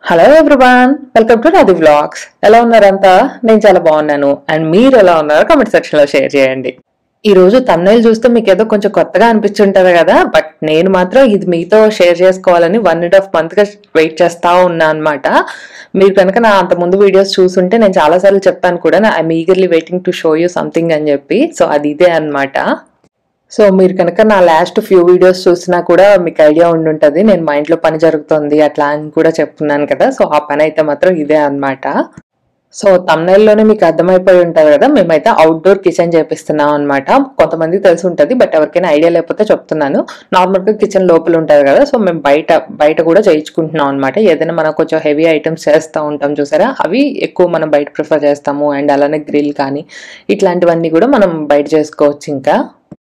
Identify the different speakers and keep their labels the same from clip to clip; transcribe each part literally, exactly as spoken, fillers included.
Speaker 1: Hello everyone, welcome to Radhi vlogs. ఎలా ఉన్నారంతా? నేను చాలా బాగున్నాను. అండ్ మీరు ఎలా ఉన్నారో కామెంట్ సెక్షన్ లో షేర్ చేయండి. ఈ రోజు thumbnail చూస్తే మీకు ఏదో కొంచెం కొత్తగా అనిపించుంటది కదా, బట్ నేను మాత్రం ఇది మీతో షేర్ చేసుకోవాలని వన్ అండ్ హాఫ్ మంత్ గా వెయిట్ చేస్తా ఉన్నా అనమాట. మీరు కనుక నా అంత ముందు వీడియోస్ చూసుంటే నేను చాలా సార్లు చెప్పాను కూడా, I'm eagerly waiting to show you something అని చెప్పి. సో అది ఇదే అనమాట. సో మీరు కనుక నా లాస్ట్ ఫ్యూ వీడియోస్ చూసినా కూడా మీకు ఐడియా ఉండి ఉంటుంది, నేను మా ఇంట్లో పని జరుగుతుంది అట్లా అని కూడా చెప్తున్నాను కదా. సో ఆ పని అయితే మాత్రం ఇదే అనమాట. సో తమ్నైల్లోనే మీకు అర్థమైపోయి ఉంటుంది కదా, మేమైతే అవుట్డోర్ కిచెన్ చేపిస్తున్నాం అనమాట. కొంతమంది తెలిసి ఉంటుంది, బట్ ఎవరికైనా ఐడియా లేకపోతే చెప్తున్నాను. నార్మల్గా కిచెన్ లోపల ఉంటుంది కదా, సో మేము బయట బయట కూడా చేయించుకుంటున్నాం అనమాట. ఏదైనా మనం కొంచెం హెవీ ఐటమ్స్ చేస్తూ ఉంటాం చూసారా, అవి ఎక్కువ మనం బయట ప్రిఫర్ చేస్తాము. అండ్ అలానే గ్రిల్ కానీ ఇట్లాంటివన్నీ కూడా మనం బయట చేసుకోవచ్చు. ఇంకా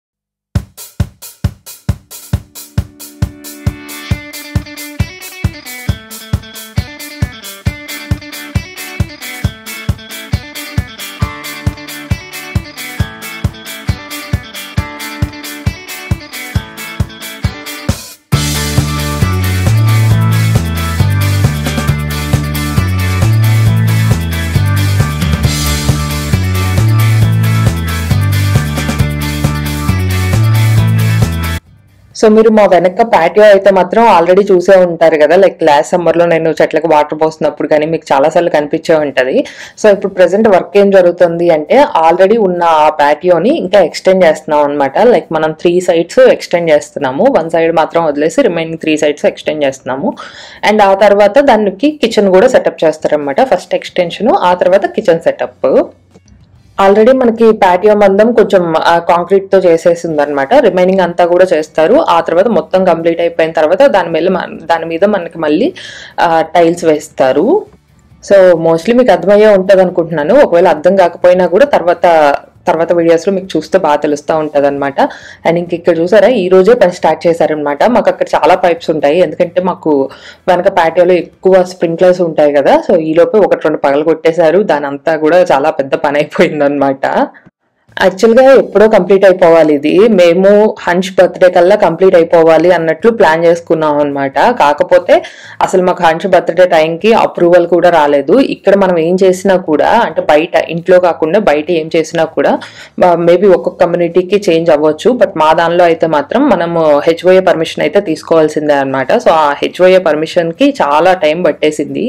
Speaker 1: సో మీరు మా వెనక ప్యాటియో అయితే మాత్రం ఆల్రెడీ చూసే ఉంటారు కదా, లైక్ లాస్ట్ సమ్మర్ లో నేను చెట్లకు వాటర్ పోసినప్పుడు కానీ మీకు చాలా సార్లు కనిపించే ఉంటది. సో ఇప్పుడు ప్రెసెంట్ వర్క్ ఏం జరుగుతుంది అంటే, ఆల్రెడీ ఉన్న ఆ ప్యాటియోని ఇంకా ఎక్స్టెండ్ చేస్తున్నాం అనమాట. లైక్ మనం త్రీ సైడ్స్ ఎక్స్టెండ్ చేస్తున్నాము, వన్ సైడ్ మాత్రం వదిలేసి రిమైనింగ్ త్రీ సైడ్స్ ఎక్స్టెండ్ చేస్తున్నాము. అండ్ ఆ తర్వాత దానికి కిచెన్ కూడా సెటప్ చేస్తారనమాట. ఫస్ట్ ఎక్స్టెన్షన్, ఆ తర్వాత కిచెన్ సెటప్. ఆల్రెడీ మనకి ప్యాటియో మందం కొంచెం కాంక్రీట్ తో చేసేసింది అనమాట. రిమైనింగ్ అంతా కూడా చేస్తారు. ఆ తర్వాత మొత్తం కంప్లీట్ అయిపోయిన తర్వాత దాని మీద దాని మీద మనకి మళ్ళీ టైల్స్ వేస్తారు. సో మోస్ట్లీ మీకు అర్థమయ్యే ఉంటుంది అనుకుంటున్నాను. ఒకవేళ అర్థం కాకపోయినా కూడా తర్వాత తర్వాత వీడియోస్ లో మీకు చూస్తే బాగా తెలుస్తూ ఉంటది అనమాట. అండ్ ఇంక ఇక్కడ చూసారా, ఈ రోజే పని స్టార్ట్ చేశారనమాట. మాకు అక్కడ చాలా పైప్స్ ఉంటాయి, ఎందుకంటే మాకు వెనక ప్యాటియోలో ఎక్కువ స్ప్రింక్లర్స్ ఉంటాయి కదా. సో ఈ లోపే ఒకటి రెండు పగలు కొట్టేశారు. దాని అంతా కూడా చాలా పెద్ద పని అయిపోయింది అనమాట. యాక్చువల్గా ఎప్పుడో కంప్లీట్ అయిపోవాలి ఇది. మేము హన్స్ బర్త్డే కల్లా కంప్లీట్ అయిపోవాలి అన్నట్లు ప్లాన్ చేసుకున్నాం అనమాట. కాకపోతే అసలు మాకు హన్స్ బర్త్డే టైంకి అప్రూవల్ కూడా రాలేదు. ఇక్కడ మనం ఏం చేసినా కూడా, అంటే బయట ఇంట్లో కాకుండా బయట ఏం చేసినా కూడా మేబీ ఒక్కొక్క కమ్యూనిటీకి చేంజ్ అవ్వచ్చు. బట్ మా దానిలో అయితే మాత్రం మనము హెచ్ఓఏ పర్మిషన్ అయితే తీసుకోవాల్సిందే అనమాట. సో ఆ హెచ్ఓఏ పర్మిషన్ కి చాలా టైం పట్టేసింది.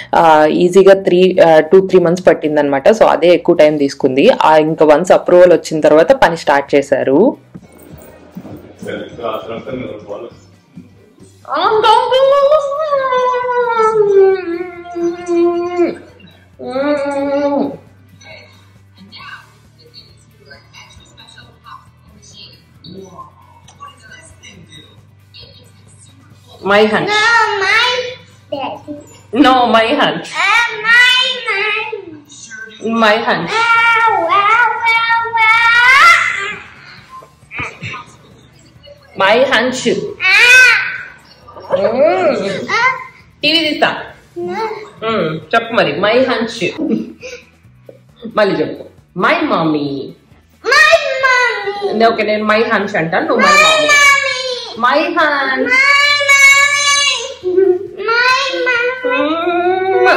Speaker 1: ఈజీగా త్రీ టూ త్రీ మంత్స్ పట్టింది అనమాట. సో అదే ఎక్కువ టైం తీసుకుంది. ఆ ఇంకా వన్స్ అప్రూవల్ వచ్చిన తర్వాత పని స్టార్ట్ చేశారు. My hunch.
Speaker 2: No, my daddy.
Speaker 1: No, my hunch.
Speaker 2: Uh, my hunch.
Speaker 1: My hunch.
Speaker 2: Uh, wow, wow, wow.
Speaker 1: My hunch.
Speaker 2: Ah. Uh,
Speaker 1: TV తీస్తా.
Speaker 2: no.
Speaker 1: చెప్పు మరి. My hunch. మళ్ళీ చెప్పు. My mommy.
Speaker 2: My mommy.
Speaker 1: Okay, నేను my hunch అంటాను, నువ్వు my
Speaker 2: My
Speaker 1: mommy.
Speaker 2: mommy.
Speaker 1: My hunch.
Speaker 2: My mommy.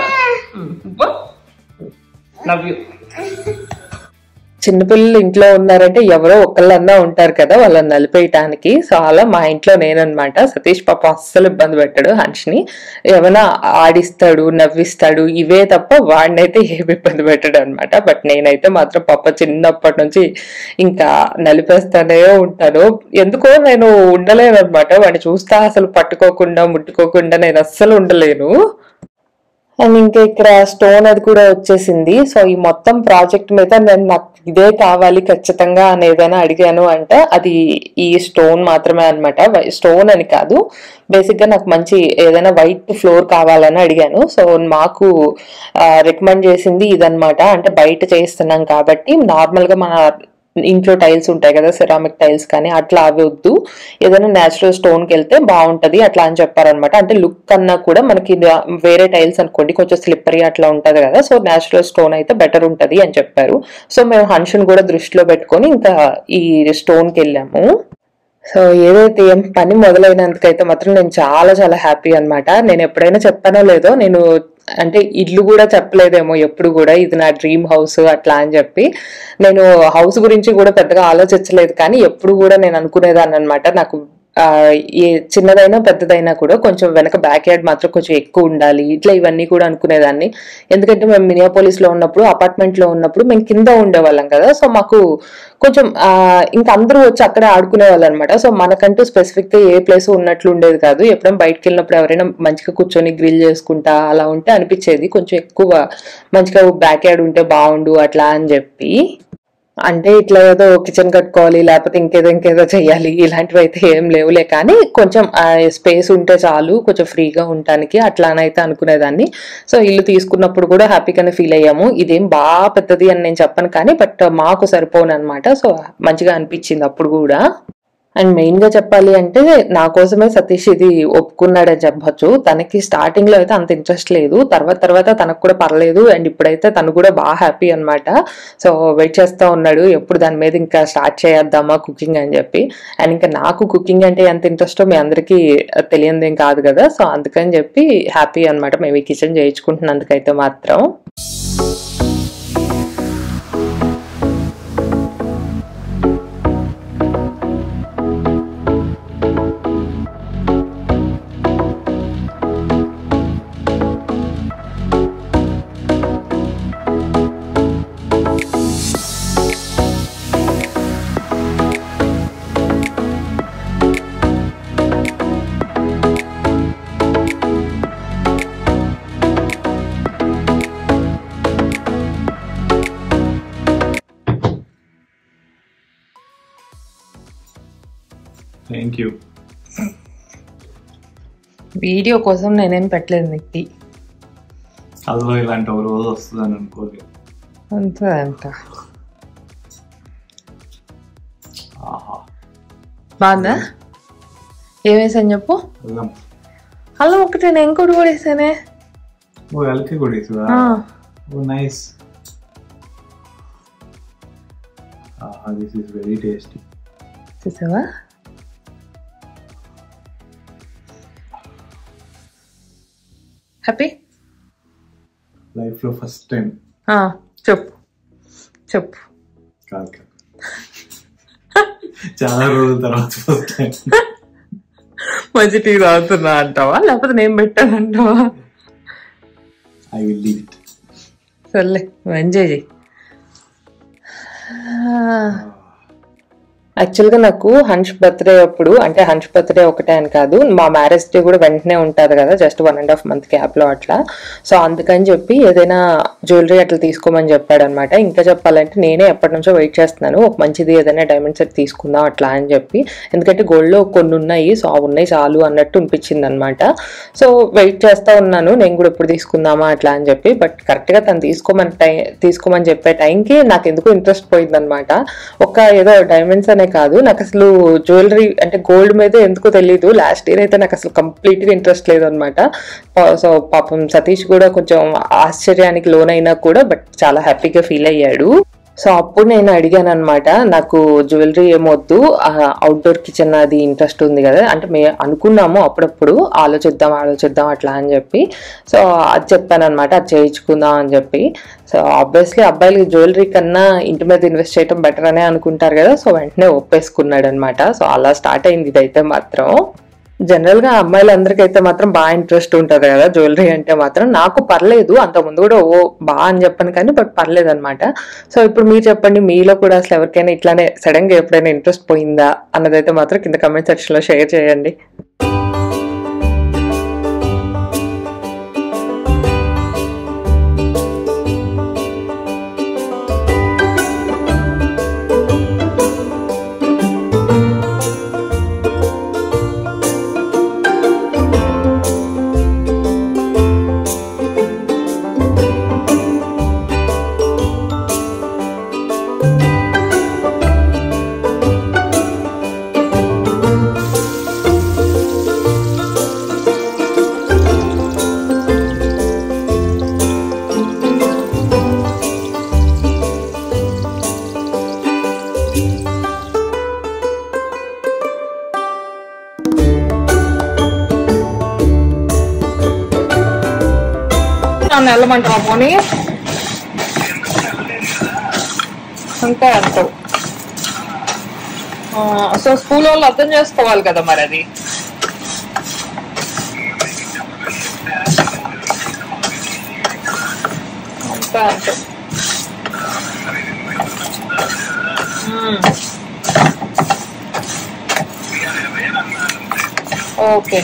Speaker 1: Love you. చిన్నపిల్లలు ఇంట్లో ఉన్నారంటే ఎవరో ఒకళ్ళన్నా ఉంటారు కదా వాళ్ళని నలిపేయటానికి. సో అలా మా ఇంట్లో నేననమాట. సతీష్ పాప అస్సలు ఇబ్బంది పెట్టాడు హన్ష్ని. ఏమైనా ఆడిస్తాడు, నవ్విస్తాడు, ఇవే తప్ప వాడినైతే ఏమి ఇబ్బంది పెట్టాడు అనమాట. బట్ నేనైతే మాత్రం పాప చిన్నప్పటి నుంచి ఇంకా నలిపేస్తానే ఉంటాను. ఎందుకో నేను ఉండలేను అనమాట. వాడిని చూస్తా అసలు పట్టుకోకుండా ముట్టుకోకుండా నేను అస్సలు ఉండలేను. అండ్ ఇంకా ఇక్కడ స్టోన్ అది కూడా వచ్చేసింది. సో ఈ మొత్తం ప్రాజెక్ట్ మీద నేను నాకు ఇదే కావాలి ఖచ్చితంగా అని ఏదైనా అడిగాను అంటే అది ఈ స్టోన్ మాత్రమే అనమాట. స్టోన్ అని కాదు, బేసిక్ గా నాకు మంచి ఏదైనా వైట్ ఫ్లోర్ కావాలని అడిగాను. సో మాకు రికమెండ్ చేసింది ఇదనమాట. అంటే బయట చేస్తున్నాం కాబట్టి నార్మల్ గా మన ఇంట్లో టైల్స్ ఉంటాయి కదా, సెరామిక్ టైల్స్ కానీ అట్లా అవి వద్దు, ఏదైనా న్యాచురల్ స్టోన్కి వెళ్తే బాగుంటది అట్లా అని చెప్పారనమాట. అంటే లుక్ కన్నా కూడా మనకి వేరే టైల్స్ అనుకోండి కొంచెం స్లిప్పరీ అట్లా ఉంటది కదా, సో న్యాచురల్ స్టోన్ అయితే బెటర్ ఉంటది అని చెప్పారు. సో మేము హన్షన్ కూడా దృష్టిలో పెట్టుకొని ఇంకా ఈ స్టోన్కి వెళ్ళాము. సో ఏదైతే ఏం పని మొదలైనందుకైతే మాత్రం నేను చాలా చాలా హ్యాపీ అన్నమాట. నేను ఎప్పుడైనా చెప్పానో లేదో, నేను అంటే ఇల్లు కూడా చెప్పలేదేమో ఎప్పుడు కూడా ఇది నా డ్రీమ్ హౌస్ అట్లా అని చెప్పి. నేను హౌస్ గురించి కూడా పెద్దగా ఆలోచించలేదు, కానీ ఎప్పుడు కూడా నేను అనుకునేదాన్ని అనమాట, నాకు ఆ ఏ చిన్నదైనా పెద్దదైనా కూడా కొంచెం వెనక బ్యాక్ యార్డ్ మాత్రం కొంచెం ఎక్కువ ఉండాలి, ఇట్లా ఇవన్నీ కూడా అనుకునేదాన్ని. ఎందుకంటే మేము మినియాపోలిస్ లో ఉన్నప్పుడు, అపార్ట్మెంట్ లో ఉన్నప్పుడు మేము కింద ఉండేవాళ్ళం కదా, సో మాకు కొంచెం ఆ ఇంకా అందరూ వచ్చి అక్కడే ఆడుకునే వాళ్ళు అనమాట. సో మనకంటూ స్పెసిఫిక్ గా ఏ ప్లేస్ ఉన్నట్లు ఉండేది కాదు. ఎప్పుడైనా బయటకు వెళ్ళినప్పుడు ఎవరైనా మంచిగా కూర్చొని గ్రిల్ చేసుకుంటా అలా ఉంటే అనిపించేది కొంచెం ఎక్కువ మంచిగా బ్యాక్ యార్డ్ ఉంటే బాగుండు అట్లా అని చెప్పి. అంటే ఇట్లా ఏదో కిచెన్ కట్టుకోవాలి, లేకపోతే ఇంకేదో ఇంకేదో చెయ్యాలి ఇలాంటివి అయితే ఏం లేవులే, కానీ కొంచెం స్పేస్ ఉంటే చాలు కొంచెం ఫ్రీగా ఉండటానికి అట్లానైతే అనుకునేదాన్ని. సో ఇల్లు తీసుకున్నప్పుడు కూడా హ్యాపీగానే ఫీల్ అయ్యాము. ఇదేం బాగా పెద్దది అని నేను చెప్పను, కానీ బట్ మాకు సరిపోను అనమాట. సో మంచిగా అనిపించింది అప్పుడు కూడా. అండ్ మెయిన్ గా చెప్పాలి అంటే నా కోసమే సతీష్ ఇది ఒప్పుకున్నాడని చెప్పొచ్చు. తనకి స్టార్టింగ్ లో అయితే అంత ఇంట్రెస్ట్ లేదు, తర్వాత తర్వాత తనకు కూడా పర్లేదు, అండ్ ఇప్పుడైతే తను కూడా బాగా హ్యాపీ అనమాట. సో వెయిట్ చేస్తా ఉన్నాడు ఎప్పుడు దాని మీద ఇంకా స్టార్ట్ చేద్దామా కుకింగ్ అని చెప్పి. అండ్ ఇంకా నాకు కుకింగ్ అంటే ఎంత ఇంట్రెస్టో మీ అందరికీ తెలియదేం కాదు కదా, సో అందుకని చెప్పి హ్యాపీ అనమాట మేము ఈ కిచెన్ చేయించుకుంటున్నందుకైతే మాత్రం.
Speaker 3: Thank you.
Speaker 1: వీడియో కోసం నేనేం పెట్టలేదు నీకు,
Speaker 3: అదిలో ఇలాంటి ఒక రోజు వస్తుందని అనుకోలేదు.
Speaker 1: అంతే అంట. బాగుందా? ఏం వేసాను చెప్పు.
Speaker 3: అల్లం
Speaker 1: అల్లం ఒకటి నేను ఇంకోటి కూడా వేసానే.
Speaker 3: ఓ ఎలకి కూడా వేసావా? Oh nice. This is very tasty.
Speaker 1: చూసావా? హ్యాపీ?
Speaker 3: లైఫ్ లో ఫస్ట్ టైం.
Speaker 1: చెప్పు చెప్పు.
Speaker 3: కాదు కాదు, చాలా రోజుల తర్వాత ఫస్ట్ టైం.
Speaker 1: మంచి టీ తాగుతున్నా అంటావా, లేకపోతే నేను పెట్టానంటావా?
Speaker 3: I will leave it.
Speaker 1: సర్లే ఎంజాయ్ చేయి. యాక్చువల్గా నాకు హన్ష్ బర్త్డే అప్పుడు, అంటే హన్ష్ బర్త్డే ఒకటే అని కాదు, మా మ్యారేజ్ డే కూడా వెంటనే ఉంటుంది కదా, just one and half month గ్యాప్లో అట్లా. సో అందుకని చెప్పి ఏదైనా జ్యువెలరీ అట్లా తీసుకోమని చెప్పాడు అనమాట. ఇంకా చెప్పాలంటే నేనే ఎప్పటి నుంచో వెయిట్ చేస్తున్నాను, ఒక మంచిది ఏదైనా డైమండ్ సెట్ తీసుకుందాం అట్లా అని చెప్పి. ఎందుకంటే గోల్డ్లో కొన్ని ఉన్నాయి, సో అవి ఉన్నాయి చాలు అన్నట్టు అనిపించింది అనమాట. సో వెయిట్ చేస్తూ ఉన్నాను నేను కూడా ఎప్పుడు తీసుకుందామా అట్లా అని చెప్పి. బట్ కరెక్ట్గా తను తీసుకోమని టైం తీసుకోమని చెప్పే టైంకి నాకు ఎందుకు ఇంట్రెస్ట్ పోయిందనమాట. ఒక ఏదో డైమండ్స్ అనే కాదు, నాకు అసలు జ్యువెలరీ అంటే గోల్డ్ మీద ఎందుకో తెలీదు, లాస్ట్ ఇయర్ అయితే నాకు అసలు కంప్లీట్గా ఇంట్రెస్ట్ లేదు అనమాట. సో పాపం సతీష్ కూడా కొంచెం ఆశ్చర్యానికి లోనైనా కూడా బట్ చాలా హ్యాపీగా ఫీల్ అయ్యాడు. సో అప్పుడు నేను అడిగాను అనమాట, నాకు జ్యువెలరీ ఏమొద్దు, అవుట్డోర్ కిచెన్ అది ఇంట్రెస్ట్ ఉంది కదా, అంటే మే అనుకున్నాము అప్పుడప్పుడు ఆలోచిద్దాం ఆలోచిద్దాం అట్లా అని చెప్పి. సో అది చెప్పాను అనమాట, అది చేయించుకుందాం అని చెప్పి. సో ఆబ్వియస్లీ అబ్బాయిలకి జ్యువెలరీ కన్నా ఇంటి మీద ఇన్వెస్ట్ చేయడం బెటర్ అనే అనుకుంటారు కదా, సో వెంటనే ఒప్పేసుకున్నాడు అనమాట. సో అలా స్టార్ట్ అయింది ఇదైతే మాత్రం. జనరల్ గా అమ్మాయిలందరికైతే మాత్రం బాగా ఇంట్రెస్ట్ ఉంటది కదా జ్యువెలరీ అంటే మాత్రం. నాకు పర్లేదు, అంత ముందు కూడా ఓ బాగా అని చెప్పాను కానీ బట్ పర్లేదు అనమాట. సో ఇప్పుడు మీరు చెప్పండి, మీలో కూడా అసలు ఎవరికైనా ఇట్లానే సడన్ గా ఎప్పుడైనా ఇంట్రెస్ట్ పోయిందా అన్నదైతే మాత్రం కింద కమెంట్ సెక్షన్ లో షేర్ చేయండి. నన్ను వెళ్ళమంటావా పోనీ? అంతే అంటావు. సో స్కూల్ వాళ్ళు అర్థం చేసుకోవాలి కదా మరి అది. అంతే అంటావు. ఓకే.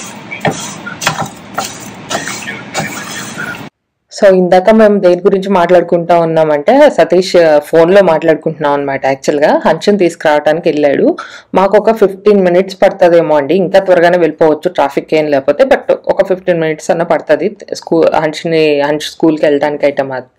Speaker 1: సో ఇందాక మేము దేని గురించి మాట్లాడుకుంటా ఉన్నామంటే సతీష్ ఫోన్ లో మాట్లాడుకుంటున్నాం అనమాట. యాక్చువల్ గా హన్షన్ తీసుకురావడానికి వెళ్ళాడు. మాకు ఒక ఫిఫ్టీన్ మినిట్స్ పడుతుందేమో అండి, ఇంకా త్వరగానే వెళ్ళిపోవచ్చు ట్రాఫిక్ ఏం లేకపోతే, బట్ ఒక ఫిఫ్టీన్ మినిట్స్ అన్న పడుతుంది స్కూల్ హన్షిని హన్స్ స్కూల్కి వెళ్ళడానికి అయితే మాత్రం.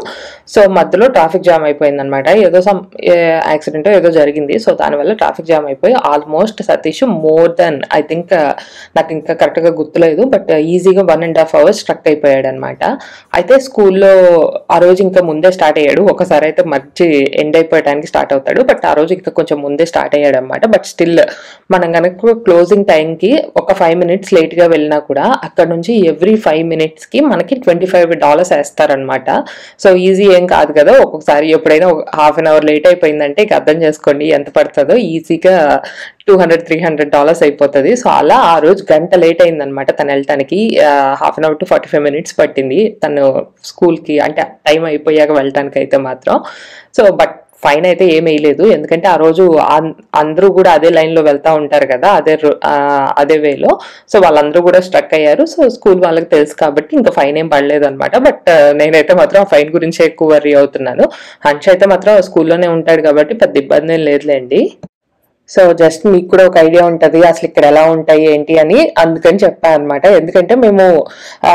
Speaker 1: సో మధ్యలో ట్రాఫిక్ జామ్ అయిపోయింది అనమాట. ఏదో సమ్ యాక్సిడెంట్ ఏదో జరిగింది. సో దానివల్ల ట్రాఫిక్ జామ్ అయిపోయి almost Satish more than I think నాకు ఇంకా కరెక్ట్ గా గుర్తులేదు, బట్ ఈజీగా one and half hours struck అయిపోయాడు అనమాట. అయితే స్కూల్లో ఆ రోజు ఇంకా ముందే స్టార్ట్ అయ్యాడు. ఒకసారి అయితే మంచి ఎండ్ అయిపోయడానికి స్టార్ట్ అవుతాడు, బట్ ఆ రోజు ఇంకా కొంచెం ముందే స్టార్ట్ అయ్యాడు అనమాట. బట్ స్టిల్ మనం కనుక క్లోజింగ్ టైంకి ఒక ఫైవ్ మినిట్స్ లేట్ గా వెళ్ళినా కూడా అక్కడ నుంచి ఎవ్రీ ఫైవ్ మినిట్స్ కి మనకి ట్వంటీ ఫైవ్ డాలర్స్ వేస్తారనమాట. సో ఈజీ ఏం కాదు కదా. ఒక్కొక్కసారి ఎప్పుడైనా హాఫ్ అన్ అవర్ లేట్ అయిపోయిందంటే ఇక అర్థం చేసుకోండి ఎంత పడుతుందో. ఈజీగా two hundred three hundred dollars అయిపోతుంది. సో అలా ఆ రోజు గంట లేట్ అయింది అనమాట తను వెళ్ళటానికి. Half an hour to forty five minutes పట్టింది తను స్కూల్ కి, అంటే టైం అయిపోయాక వెళ్ళటానికి అయితే మాత్రం. సో బట్ ఫైన్ అయితే ఏం వేయలేదు, ఎందుకంటే ఆ రోజు అందరూ కూడా అదే లైన్ లో వెళ్తా ఉంటారు కదా, అదే అదే వేలో. సో వాళ్ళందరూ కూడా స్ట్రక్ అయ్యారు. సో స్కూల్ వాళ్ళకి తెలుసు కాబట్టి ఇంకా ఫైన్ ఏం పడలేదు అనమాట. బట్ నేనైతే మాత్రం ఆ ఫైన్ గురించి ఎక్కువ వర్రీ అవుతున్నాను. హన్ష్ అయితే మాత్రం స్కూల్లోనే ఉంటాడు కాబట్టి పెద్ద ఇబ్బంది ఏం లేదులేండి. సో జస్ట్ మీకు కూడా ఒక ఐడియా ఉంటది అసలు ఇక్కడ ఎలా ఉంటాయి ఏంటి అని, అందుకని చెప్పాను అనమాట. ఎందుకంటే మేము ఆ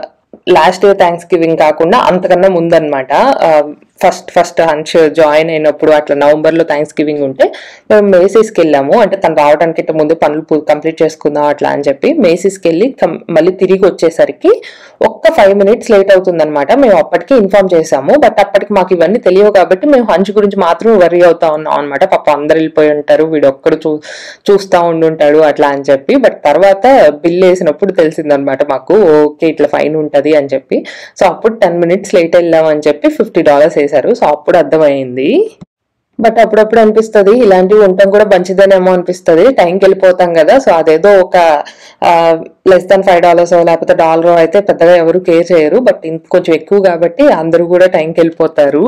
Speaker 1: లాస్ట్ ఇయర్ థ్యాంక్స్ గివింగ్ కాకుండా అంతకన్నా ముందనమాట, ఫస్ట్ ఫస్ట్ హన్ష్ జాయిన్ అయినప్పుడు అట్లా నవంబర్ లో థ్యాంక్స్ గివింగ్ ఉంటే మేము మేసీస్కి వెళ్ళాము. అంటే తను రావడానికి ఇంత ముందు పనులు కంప్లీట్ చేసుకుందాం అట్లా అని చెప్పి మేసీస్కి వెళ్ళి మళ్ళీ తిరిగి వచ్చేసరికి ఒక్క ఫైవ్ మినిట్స్ లేట్ అవుతుంది అనమాట. మేము అప్పటికి ఇన్ఫార్మ్ చేసాము, బట్ అప్పటికి మాకు ఇవన్నీ తెలియవు కాబట్టి మేము హన్ష్ గురించి మాత్రం వర్రీ అవుతా ఉన్నాం అనమాట. పాప అందరు వెళ్ళిపోయి ఉంటారు, వీడు ఒక్కడు చూ చూస్తా ఉండుంటాడు అట్లా అని చెప్పి. బట్ తర్వాత బిల్ వేసినప్పుడు తెలిసిందనమాట మాకు, ఓకే ఇట్లా ఫైన్ ఉంటది అని చెప్పి. సో అప్పుడు టెన్ మినిట్స్ లేట్ వెళ్ళాం అని చెప్పి ఫిఫ్టీ డాలర్స్ వేశారు. సో అప్పుడు అర్థమైంది. బట్ అప్పుడప్పుడు అనిపిస్తుంది ఇలాంటివి ఉండటం కూడా మంచిదేనేమో అనిపిస్తుంది. టైంకి వెళ్ళిపోతాం కదా, సో అదేదో ఒక లెస్ దాన్ ఫైవ్ డాలర్స్ లేకపోతే డాలర్ అయితే పెద్దగా ఎవరు కేర్ చేయరు. బట్ కొంచెం ఎక్కువ కాబట్టి అందరూ కూడా టైంకి వెళ్ళిపోతారు.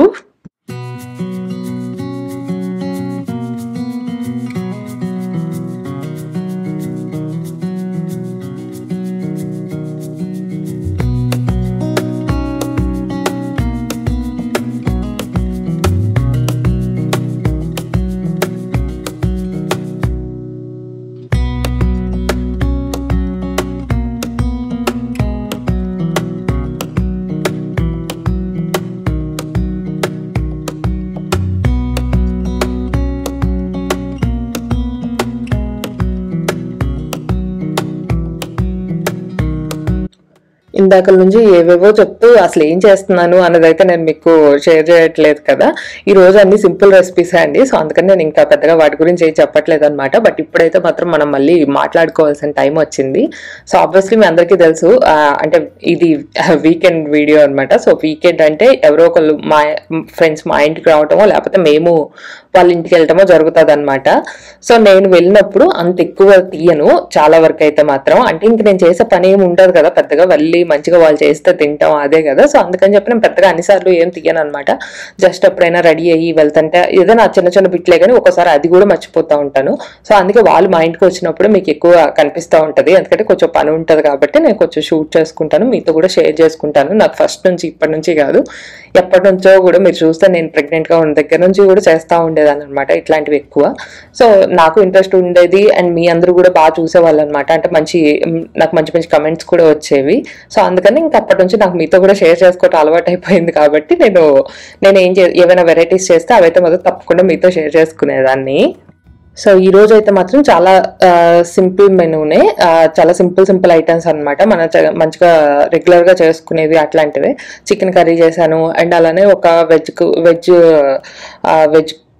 Speaker 1: ఇందాక నుంచి ఏవేవో చెప్తూ అసలు ఏం చేస్తున్నాను అన్నదైతే నేను మీకు షేర్ చేయట్లేదు కదా. ఈ రోజు అన్ని సింపుల్ రెసిపీస్ అండి, సో అందుకని నేను ఇంకా పెద్దగా వాటి గురించి ఏం చెప్పట్లేదు అనమాట. బట్ ఇప్పుడైతే మాత్రం మనం మళ్ళీ మాట్లాడుకోవాల్సిన టైం వచ్చింది. సో ఆబ్వియస్లీ మీ అందరికీ తెలుసు, అంటే ఇది వీకెండ్ వీడియో అనమాట. సో వీకెండ్ అంటే ఎవరో ఒకళ్ళు మా ఫ్రెండ్స్ మా ఇంటికి రావటమో లేకపోతే మేము వాళ్ళ ఇంటికి వెళ్ళటమో జరుగుతుంది అనమాట. సో నేను వెళ్ళినప్పుడు అంత ఎక్కువ తీయను చాలా వరకు అయితే మాత్రం. అంటే ఇంక నేను చేసే పని ఏమి ఉండదు కదా పెద్దగా, వెళ్ళి మంచిగా వాళ్ళు చేస్తే తింటాం అదే కదా. సో అందుకని చెప్పి నేను పెద్దగా అన్నిసార్లు ఏం తీయను అనమాట. జస్ట్ ఎప్పుడైనా రెడీ అయ్యి వెళ్తుంటే ఏదైనా చిన్న చిన్న బిట్లే కానీ ఒకసారి అది కూడా మర్చిపోతూ ఉంటాను. సో అందుకే వాళ్ళు మా ఇంటికి వచ్చినప్పుడు మీకు ఎక్కువ కనిపిస్తూ ఉంటుంది, ఎందుకంటే కొంచెం పని ఉంటుంది కాబట్టి నేను కొంచెం షూట్ చేసుకుంటాను, మీతో కూడా షేర్ చేసుకుంటాను. నాకు ఫస్ట్ నుంచి ఇప్పటి నుంచి కాదు ఎప్పటి నుంచో కూడా మీరు చూస్తే నేను ప్రెగ్నెంట్ గా ఉన్న దగ్గర నుంచి కూడా చేస్తూ ఉండేదాన్ని అనమాట ఇట్లాంటివి ఎక్కువ. సో నాకు ఇంట్రెస్ట్ ఉండేది అండ్ మీ అందరూ కూడా బాగా చూసేవాళ్ళు అనమాట. అంటే మంచి నాకు మంచి మంచి కమెంట్స్ కూడా వచ్చేవి. సో అందుకని ఇంకా అప్పటి నుంచి నాకు మీతో కూడా షేర్ చేసుకోవటం అలవాటు అయిపోయింది కాబట్టి నేను నేను ఏం చే ఏమైనా వెరైటీస్ చేస్తే అవైతే మొదలు తప్పకుండా మీతో షేర్ చేసుకునేదాన్ని. సో ఈ రోజు అయితే మాత్రం చాలా సింపుల్ మెనూనే, చాలా సింపుల్ సింపుల్ ఐటమ్స్ అనమాట. మన మంచిగా రెగ్యులర్ గా చేసుకునేవి అట్లాంటివే. చికెన్ కర్రీ చేశాను అండ్ అలానే ఒక వెజ్ వెజ్ వెజ్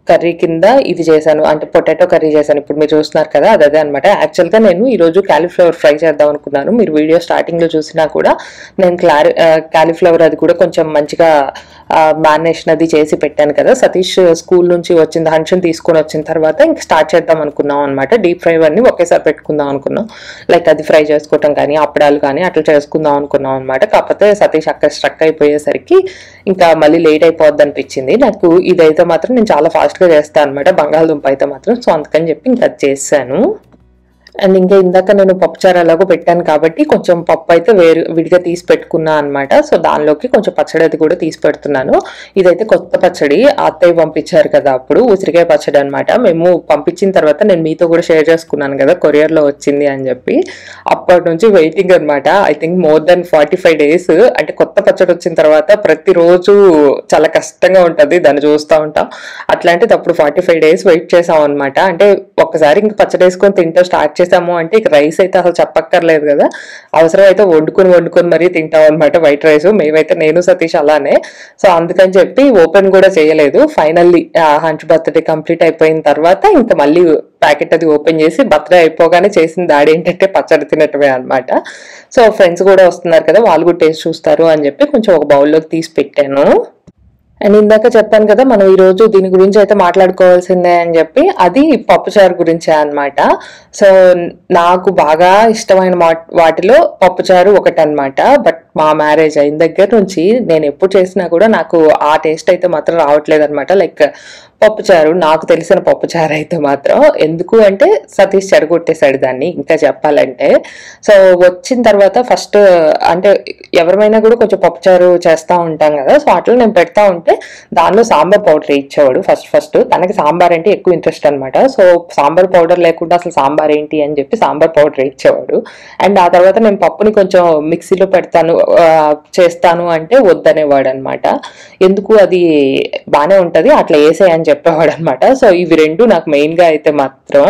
Speaker 1: కర్రీ కింద ఇది చేశాను, అంటే పొటాటో కర్రీ చేశాను. ఇప్పుడు మీరు చూస్తున్నారు కదా, అది అదే అనమాట. యాక్చువల్గా నేను ఈరోజు క్యాలీఫ్లవర్ ఫ్రై చేద్దాం అనుకున్నాను. మీరు వీడియో స్టార్టింగ్లో చూసినా కూడా నేను క్లారి క్యాలీఫ్లవర్ అది కూడా కొంచెం మంచిగా మ్యారినేషన్ అది చేసి పెట్టాను కదా. సతీష్ స్కూల్ నుంచి వచ్చిన హన్షన్ తీసుకొని వచ్చిన తర్వాత ఇంక స్టార్ట్ చేద్దాం అనుకున్నాం అనమాట. డీప్ ఫ్రై అన్నీ ఒకేసారి పెట్టుకుందాం అనుకున్నాం. లైక్ అది ఫ్రై చేసుకోవటం కానీ అప్పడాలు కానీ అట్లా చేసుకుందాం అనుకున్నాం అనమాట. కాకపోతే సతీష్ అక్కడ స్ట్రక్ అయిపోయేసరికి ఇంకా మళ్ళీ లేట్ అయిపోద్ది అనిపించింది నాకు. ఇదైతే మాత్రం నేను చాలా ఫాస్ట్ గా చేస్తాను అనమాట, బంగాళదుంప అయితే మాత్రం. సో అందుకని చెప్పి ఇంకా అది చేశాను. అండ్ ఇంకా ఇందాక నేను పప్పుచారు అలాగో పెట్టాను కాబట్టి కొంచెం పప్పు అయితే వేరు విడిగా తీసి పెట్టుకున్నా అనమాట. సో దానిలోకి కొంచెం పచ్చడి అది కూడా తీసి పెడుతున్నాను. ఇదైతే కొత్త పచ్చడి అత్తయ్య పంపించారు కదా, అప్పుడు ఉసిరికాయ పచ్చడి అనమాట. మేము పంపించిన తర్వాత నేను మీతో కూడా షేర్ చేసుకున్నాను కదా కొరియర్ లో వచ్చింది అని చెప్పి. అప్పటి నుంచి వెయిటింగ్ అనమాట. I think more then forty five days. అంటే కొత్త పచ్చడి వచ్చిన తర్వాత ప్రతిరోజు చాలా కష్టంగా ఉంటది దాన్ని చూస్తూ ఉంటాం. అట్లాంటిది అప్పుడు ఫార్టీ ఫైవ్ డేస్ వెయిట్ చేసాం అనమాట. అంటే ఒక్కసారి ఇంక పచ్చడి వేసుకొని తింటూ స్టార్ట్ చేసాము అంటే ఇక రైస్ అయితే అసలు చెప్పక్కర్లేదు కదా. అవసరం అయితే వండుకొని వండుకొని మరీ తింటాం అనమాట వైట్ రైస్. మేమైతే నేను సతీష్ అలానే. సో అందుకని చెప్పి ఓపెన్ కూడా చేయలేదు. ఫైనల్లీ హంచ్ బర్త్డే కంప్లీట్ అయిపోయిన తర్వాత ఇంకా మళ్ళీ ప్యాకెట్ అది ఓపెన్ చేసి బర్త్డే అయిపోగానే చేసిన దాడి ఏంటంటే పచ్చడి తినటమే అనమాట. సో ఫ్రెండ్స్ కూడా వస్తున్నారు కదా, వాళ్ళు కూడా టేస్ట్ చూస్తారు అని చెప్పి కొంచెం ఒక బౌల్లోకి తీసి పెట్టాను. అండ్ ఇందాక చెప్పాను కదా మనం ఈ రోజు దీని గురించి అయితే మాట్లాడుకోవాల్సిందే అని చెప్పి, అది పప్పుచారు గురించే అనమాట. సో నాకు బాగా ఇష్టమైన వాటిలో పప్పుచారు ఒకటి అనమాట. బట్ మా మ్యారేజ్ అయిన దగ్గర నుంచి నేను ఎప్పుడు చేసినా కూడా నాకు ఆ టేస్ట్ అయితే మాత్రం రావట్లేదు అనమాట. లైక్ పప్పుచారు, నాకు తెలిసిన పప్పుచారు అయితే మాత్రం. ఎందుకు అంటే సతీష్ చెడగొట్టేశాడు దాన్ని ఇంకా చెప్పాలంటే. సో వచ్చిన తర్వాత ఫస్ట్ అంటే ఎవరిమైనా కూడా కొంచెం పప్పుచారు చేస్తూ ఉంటాం కదా. సో అట్లా నేను పెడతా ఉంటే దానిలో సాంబార్ పౌడర్ ఇచ్చేవాడు ఫస్ట్ ఫస్ట్. తనకి సాంబార్ అంటే ఎక్కువ ఇంట్రెస్ట్ అనమాట. సో సాంబార్ పౌడర్ లేకుండా అసలు సాంబార్ ఏంటి అని చెప్పి సాంబార్ పౌడర్ ఇచ్చేవాడు. అండ్ ఆ తర్వాత నేను పప్పుని కొంచెం మిక్సీలో పెడతాను చేస్తాను అంటే వద్దనేవాడు అనమాట. ఎందుకు, అది బానే ఉంటది అట్లా వేసేయని చెప్పేవాడు అనమాట. సో ఇవి రెండు నాకు మెయిన్ గా అయితే మాత్రం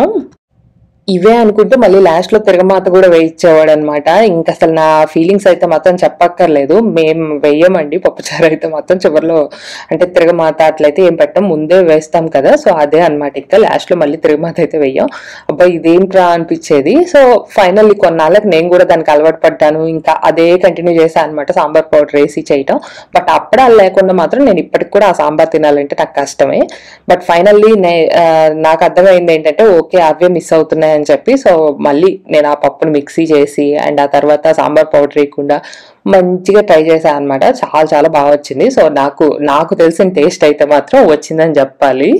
Speaker 1: ఇవే అనుకుంటే మళ్ళీ లాస్ట్ లో తిరగమాత కూడా వేయించేవాడు అనమాట. ఇంకా అసలు నా ఫీలింగ్స్ అయితే మాత్రం చెప్పక్కర్లేదు. మేము వేయమండి పప్పుచారు అయితే మాత్రం చివరిలో, అంటే తిరగమాత అట్లయితే ఏం పెట్టాం, ముందే వేస్తాం కదా. సో అదే అనమాట. ఇంకా లాస్ట్ లో మళ్ళీ తిరగమాత అయితే వేయం. అబ్బా ఇదేంట్రా అనిపించేది. సో ఫైనల్లీ కొన్నాళ్ళకి నేను కూడా దానికి అలవాటు పడ్డాను. ఇంకా అదే కంటిన్యూ చేశాను అనమాట, సాంబార్ పౌడర్ వేసి చేయటం. బట్ అప్పుడే లేకుండా మాత్రం నేను ఇప్పటికి కూడా ఆ సాంబార్ తినాలంటే నాకు కష్టమే. బట్ ఫైనల్లీ నే నాకు అర్థమైంది ఏంటంటే ఓకే అవే మిస్ అవుతున్నాయి అని చెప్పి. సో మళ్ళీ నేను ఆ పప్పును మిక్సీ చేసి అండ్ ఆ తర్వాత సాంబార్ పౌడర్ వేయకుండా మంచిగా ట్రై చేశాను అనమాట. చాలా చాలా బాగా వచ్చింది. సో నాకు నాకు తెలిసిన టేస్ట్ అయితే మాత్రం వచ్చిందని చెప్పాలి.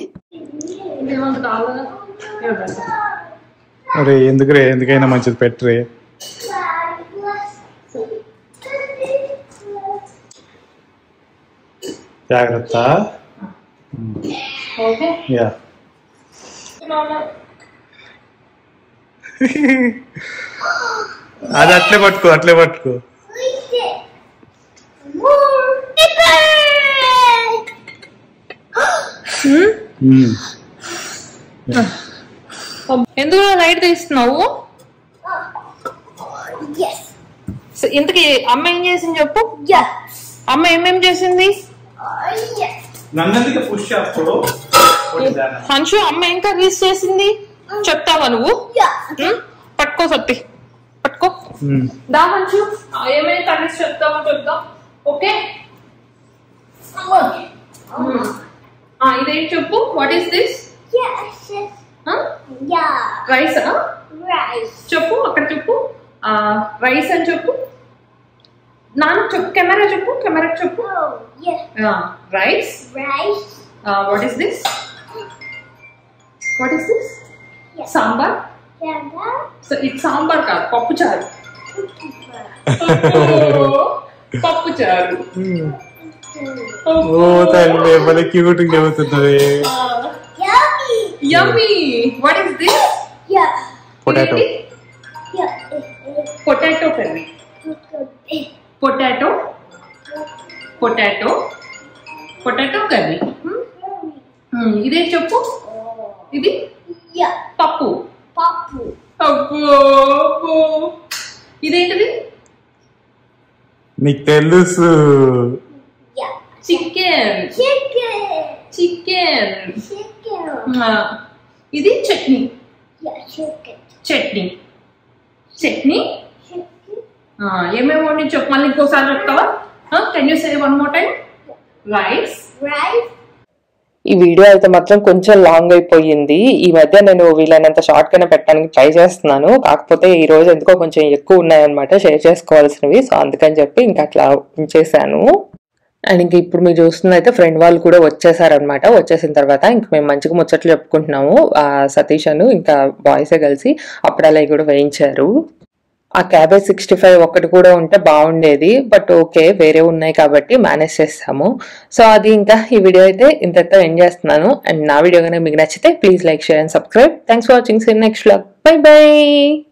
Speaker 3: అరే ఎందుకురే, ఎందుకైనా మంచిది పెట్టరే. జాగ్రత్త. యా అది అట్లే పట్టుకో, అట్లే పట్టుకో.
Speaker 1: ఎందుకు లైట్ తీస్తున్నావు? ఇంతకీ అమ్మ ఏం చేసింది చెప్పు. అమ్మ ఏమేం చేసింది? హన్షు అమ్మ ఏం కర్రీస్ చేసింది చెప్తావా నువ్వు? పట్టుకో సత్తి, పట్టుకో. దా హన్షు ఏమేమి కర్రీస్ చెప్తావో చెప్తాం. ఓకే ఇదేం చెప్పు. What is this? రైస్ చెప్పు, అక్కడ చెప్పు. రైస్ అని చెప్పు. నాన్న చెప్పు, కెమెరా చెప్పు, కెమెరా చెప్పు. Rice. What is this? What is this? Sambar. So ఇది సాంబార్ కాదు, పప్పు చారు. పప్పు చారు.
Speaker 3: ఓ తల్లి భలే క్యూట్ గా చెబుతున్నది.
Speaker 1: Yummy. What is this?
Speaker 3: Potato.
Speaker 1: Potato curry. Potato potato potato curry. ఇదే చెప్పు. ఇది పప్పు. పప్పు. అబ్బో ఇదేంటిది?
Speaker 3: నీకు తెలుసు.
Speaker 1: చికెన్. చికెన్. చికెన్.
Speaker 2: chicken.
Speaker 4: ఇది chutney.
Speaker 2: Yeah, chicken.
Speaker 4: Chutney chutney
Speaker 2: Chicken.
Speaker 4: ఏమేమి వండి చెప్పు, మళ్ళీ ఇంకోసారి చెప్తావా? Can you say one more time? Rice.
Speaker 2: Rice.
Speaker 1: ఈ వీడియో అయితే మాత్రం కొంచెం లాంగ్ అయిపోయింది. ఈ మధ్య నేను వీలైనంత షార్ట్ గానే పెట్టడానికి ట్రై చేస్తున్నాను. కాకపోతే ఈ రోజు ఎందుకో కొంచెం ఎక్కువ ఉన్నాయన్నమాట షేర్ చేసుకోవాల్సినవి. సో అందుకని చెప్పి ఇంకా అట్లా ఉంచేసాను. అండ్ ఇంక ఇప్పుడు మీరు చూస్తుంది అయితే ఫ్రెండ్ వాళ్ళు కూడా వచ్చేసారనమాట. వచ్చేసిన తర్వాత ఇంక మేము మంచిగా ముచ్చట్లు చెప్పుకుంటున్నాము. ఆ సతీష్ అను ఇంకా బాయ్సే కలిసి అప్పుడలా కూడా వేయించారు. ఆ క్యాబేజ్ సిక్స్టీ ఫైవ్ ఒక్కటి కూడా ఉంటే బాగుండేది, బట్ ఓకే వేరే ఉన్నాయి కాబట్టి మేనేజ్ చేస్తాము. సో అది ఇంకా ఈ వీడియో అయితే ఇంతతో ఎండ్ చేస్తున్నాను. అండ్ నా వీడియో కనుక మీకు నచ్చితే please like, share and subscribe. Thanks for watching. See next vlog. Bye by.